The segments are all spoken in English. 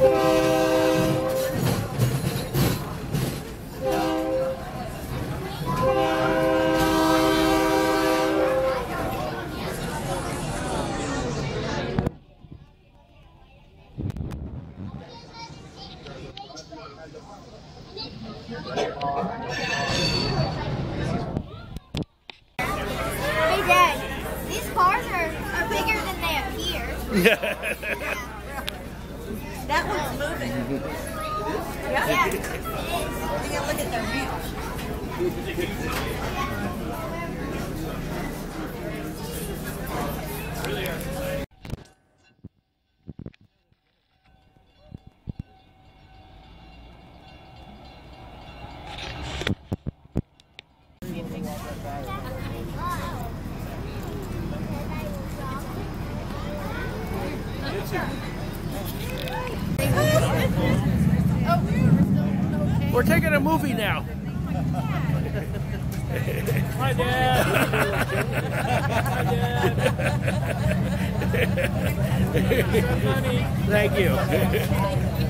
Hey Dad, these cars are bigger than they appear. That one's moving. Yeah. It is. Look at their wheels. We're taking a movie now. Hi, Dad. Hi, Dad. Thank you.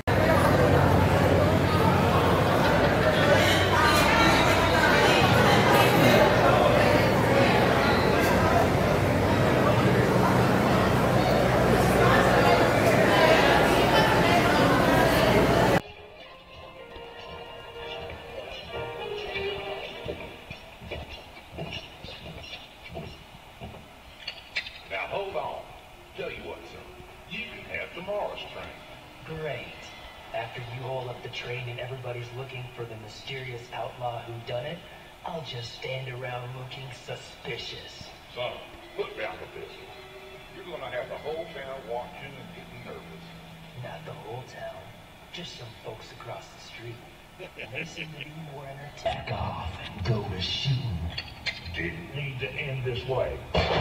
Now hold on. Tell you what, son. You can have tomorrow's train. Great. After you haul up the train and everybody's looking for the mysterious outlaw who done it, I'll just stand around looking suspicious. Son, put down the pistol. You're gonna have the whole town watching and getting nervous. Not the whole town, just some folks across the street. They seem to be more entertained. Back off and go to shooting. Didn't need to end this way.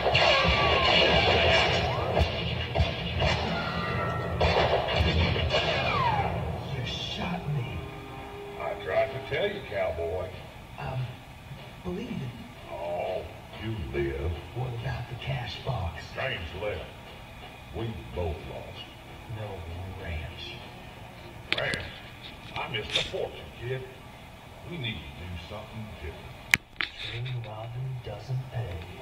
You shot me. I tried to tell you, cowboy. Believe it. Oh, you live. What about the cash box? Train's left. We both lost. No ranch. Man, I missed a fortune, kid. We need to do something different. Train robbing doesn't pay.